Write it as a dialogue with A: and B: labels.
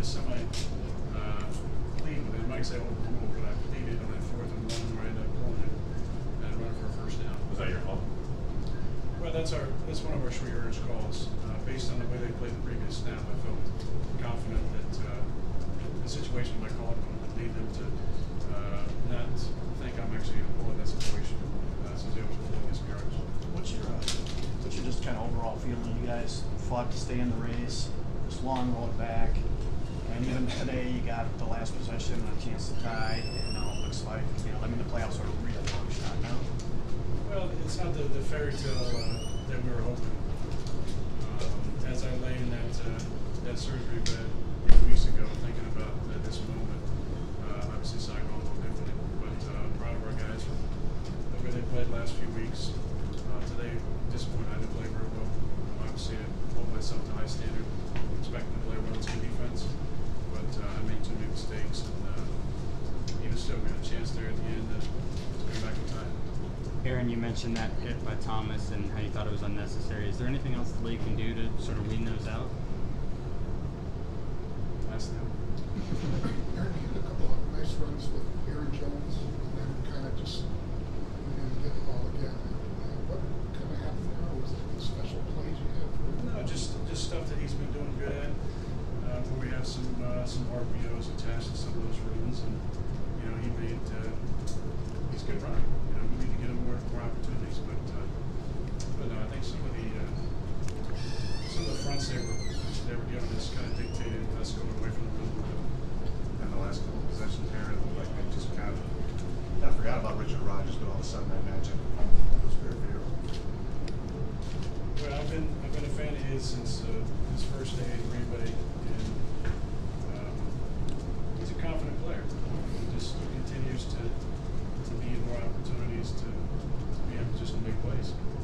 A: a semi lead with it. Mike say overruled, but I pleaded on that 4th and 1 where I ended up pulling it and running for a first down.
B: Was that your fault?
A: Well, that's one of our short yardage calls. Based on the way they played the previous snap, I felt confident that the situation my call would lead them to not think I'm actually going to pull in that situation. So they was pulling his yards.
C: What's your just kind of overall feeling? You guys fought to stay in the race, this long road back, and even today you got the last possession and a chance to tie, and now it looks like, I mean, the playoffs are a real long shot now.
A: Well, it's not the fairy tale that we were hoping. As I lay in that surgery bed a few weeks ago, thinking about this moment, obviously saw it go a little differently. But proud of our guys for the way they played the last few weeks. Today, disappointed I didn't play very well. Obviously, I hold myself to a high standard, expecting to play well in some defense. But I made too many mistakes, and even still, we had a chance there at the end to come back in time.
D: Aaron, you mentioned that hit by Thomas and how you thought it was unnecessary. Is there anything else the league can do to sort of wean those out?
A: Ask them.
E: Aaron, you had a couple of nice runs with Aaron Jones, and then kind of just didn't get the ball again. What kind of happened there? Was it special plays you had for him?
A: No, just stuff that he's been doing good at. Where we have some RPOs attached to some of those runs, and he made he's a good runner. We need to get him more opportunities, but no, I think some of the fronts they were giving us kind of dictated us going away from the rhythm.
F: And the last couple of possessions there, it looked like they just kind of I forgot about Richard Rodgers, but all of a sudden that magic was very real.
A: Well, I've been a fan of his since his first day in Green Bay, and he's a confident player. He just continues to need more opportunities to be able to just make plays.